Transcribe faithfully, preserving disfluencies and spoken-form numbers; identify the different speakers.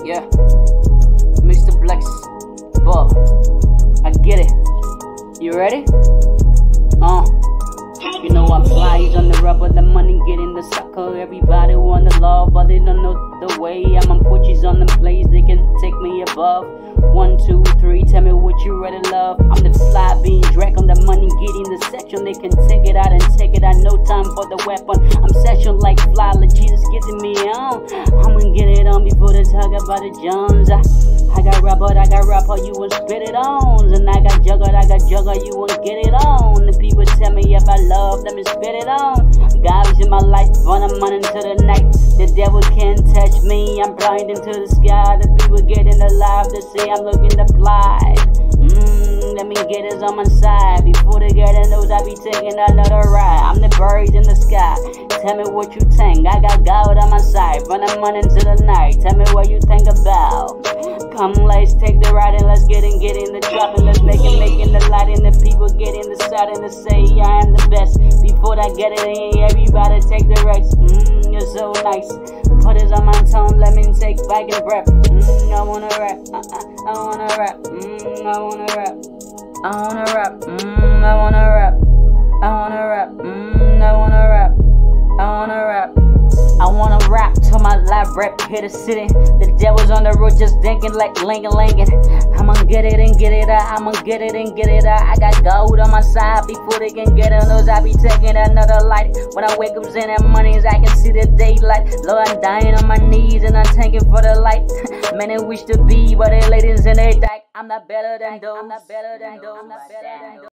Speaker 1: Yeah, Mister Flex, Bob, I get it. You ready? Uh, you know I'm flies on the rubber, the money getting the sucker. Everybody want the love, but they don't know the way. I'm on Porches on the place, they can take me above. One, two, three, tell me what you ready love. I'm the fly being drag on the money, getting the section. They can take it out and take it out, no time for the weapon. I'm session like fly, like Jesus getting me on. I'ma get it on before they talk about the Jones. I, I got rap, but I got rapper, you won't spit it on. And I got jugger, I got jugger, you won't get it on. The people tell me if I love them and spit it on. God is in my life, run a money into the night. The devil can't touch me, I'm blind into the sky. The people getting alive, they say I'm looking to fly. Mmm, let me get this on my side. Before they get in those, I be taking another ride. I'm the birds in the sky, tell me what you think. I got God on my side, run a money into the night. Tell me what you think about. Come, let's take the ride and let's get in, get in the drop and let's make it, making the light and the people get in the side and they say I am the best. Before I get it in, everybody take the rest. Mmm, you're so nice. Put it on my tongue, let me take back and breath. Mmm, I wanna rap, uh, uh, I wanna rap. Mmm, I wanna rap, I wanna rap. Mmm, I wanna rap, I wanna rap. Mmm, I wanna rap, I wanna rap. I wanna rap till my live rap hit a city. The devil's on the road just thinking like linkin' linkin'. I'ma get it and get it out, I'ma get it and get it out. I got gold on my side before they can get on those. I be taking another light. When I wake up in that monies, I can see the daylight. Lord, I'm dying on my knees and I'm thanking for the light. Many wish to be, but they ladies in they dyke. I'm not better than those. I'm not better than those. I'm not better than those.